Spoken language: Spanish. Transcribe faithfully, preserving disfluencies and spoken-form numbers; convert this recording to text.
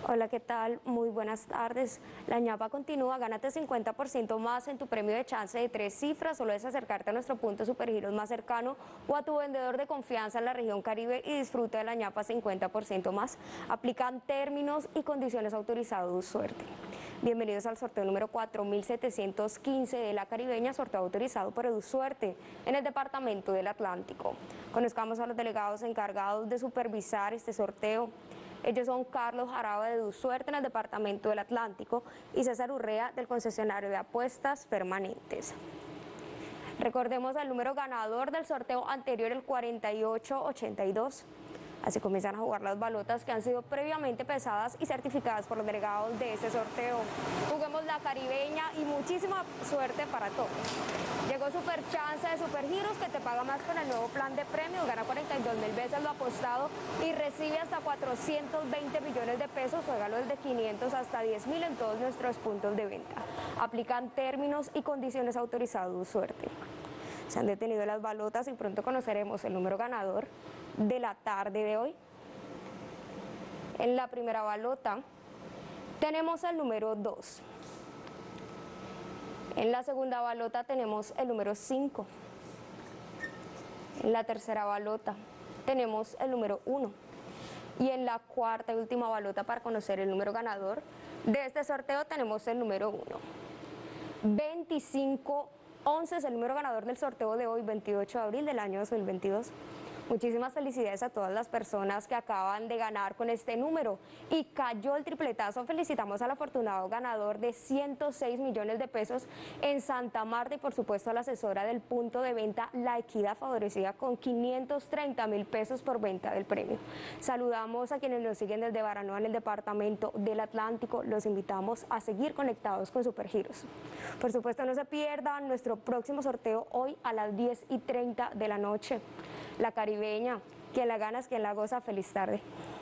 Hola, ¿qué tal? Muy buenas tardes. La ñapa continúa, gánate cincuenta por ciento más en tu premio de chance de tres cifras. Solo es acercarte a nuestro punto Supergiros más cercano o a tu vendedor de confianza en la región Caribe y disfruta de la ñapa cincuenta por ciento más. Aplican términos y condiciones autorizados. Suerte. Bienvenidos al sorteo número cuatro mil setecientos quince de la Caribeña, sorteo autorizado por EduSuerte en el departamento del Atlántico. Conozcamos a los delegados encargados de supervisar este sorteo. Ellos son Carlos Jaraba de EduSuerte en el departamento del Atlántico y César Urrea del concesionario de apuestas permanentes. Recordemos el número ganador del sorteo anterior, el cuarenta y ocho ochenta y dos. Así comienzan a jugar las balotas que han sido previamente pesadas y certificadas por los delegados de este sorteo. Juguemos la Caribeña y muchísima suerte para todos. Llegó Super Chance de Supergiros, que te paga más con el nuevo plan de premios. Gana cuarenta y dos mil veces lo apostado y recibe hasta cuatrocientos veinte millones de pesos. Juégalo desde quinientos hasta diez mil en todos nuestros puntos de venta. Aplican términos y condiciones autorizados. Suerte. Se han detenido las balotas y pronto conoceremos el número ganador de la tarde de hoy. En la primera balota tenemos el número dos. En la segunda balota tenemos el número cinco. En la tercera balota tenemos el número uno. Y en la cuarta y última balota, para conocer el número ganador de este sorteo, tenemos el número uno. veinticinco once es el número ganador del sorteo de hoy, veintiocho de abril del año dos mil veintidós. Muchísimas felicidades a todas las personas que acaban de ganar con este número. Y cayó el tripletazo. Felicitamos al afortunado ganador de ciento seis millones de pesos en Santa Marta y por supuesto a la asesora del punto de venta La Equidad, favorecida con quinientos treinta mil pesos por venta del premio. Saludamos a quienes nos siguen desde Baranoa en el departamento del Atlántico. Los invitamos a seguir conectados con Supergiros. Por supuesto, no se pierdan nuestro próximo sorteo hoy a las diez y treinta de la noche. La Caribeña, quien la gana es quien la goza. Feliz tarde.